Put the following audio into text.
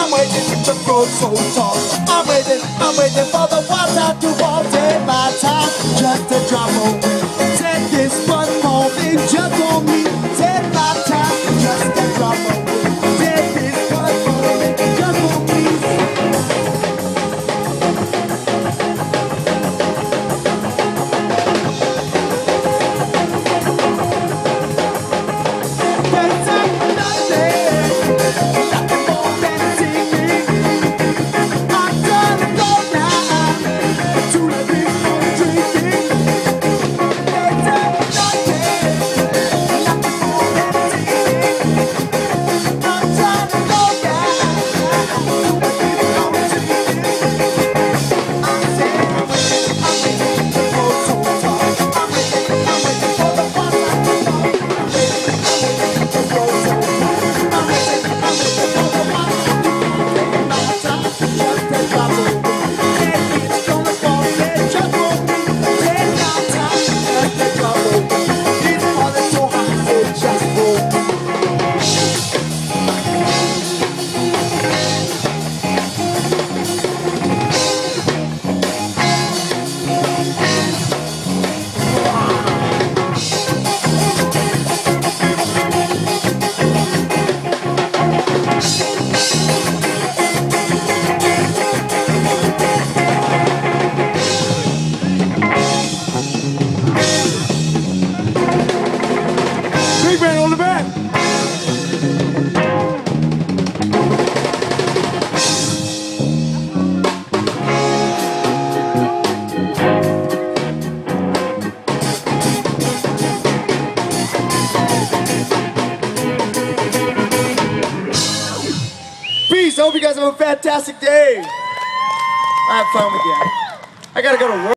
I'm waiting to grow so tall. I'm waiting for the water to fall. Take my time, just a drop away. Take this one moment just for me. Take my time, just a drop away. Take this one moment just for me. Peace. I hope you guys have a fantastic day. I have fun with you. I gotta go to work.